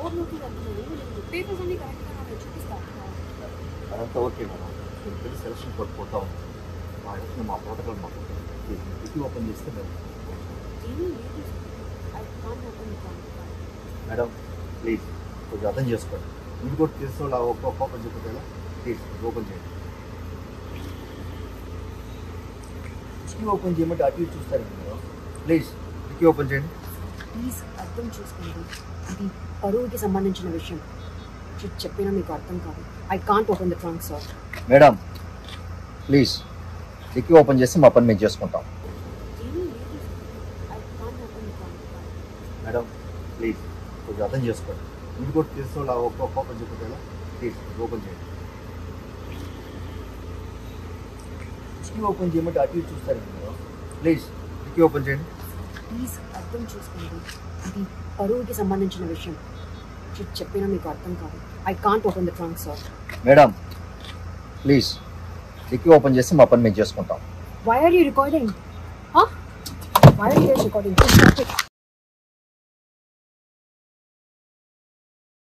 ఓవర్లోకి వెళ్తున్నాను. పేపర్స్ అన్ని కరెక్ట్గా నాకు చూపిస్తాను. అదంతా ఓకే మేడం. నేను పెళ్లి సెలక్షన్ పడిపోతా ఉంది. మా ఇంట్లో మా ప్రోటోకాల్ మాకు డిగ్రీ ఓపెన్ చేస్తే మేము ఏమీ లేదు. I can't open the contract. Madam please కొంచెం అర్థం చేసుకోండి. మీరు కూడా తెలుసు ఓపెన్ చెప్పేలా ప్లీజ్ ఓపెన్ చేయండి. డిగ్రీ ఓపెన్ చేయమంటే అటు ఇటు చూస్తారండి మేడం. ప్లీజ్ డిగ్రీ ఓపెన్ చేయండి. ప్లీజ్ అర్థం చేసుకోండి. ఇది పరువుకి సంబంధించిన విషయం. చెప్పినా మీకు అర్థం కాదు. I can't open the trunk sir. Madam please degree open చేసి మా పని మేము చేసుకుంటాం. ఏమీ లేదు. I can't open the contract. Madam please కొంచెం అర్థం చేసుకోండి. మీరు కూడా తెలుసు ఓపెన్ చెప్పేలా ప్లీజ్ ఓపెన్ చేయండి. డిగ్రీ ఓపెన్ చేయమంటే అటు ఇటు చూస్తారండి మేడం. ప్లీజ్ డిగ్రీ ఓపెన్ చేయండి. ప్లీజ్ అర్థం చేసుకోండి. ఇది పరువుకి సంబంధించిన విషయం. చెప్పినా మీకు అర్థం కాదు. I can't open the trunk sir. Madam please degree open చేసి మా పని మేము చేసుకుంటాం. Why are you recording? Huh? Why are you guys recording?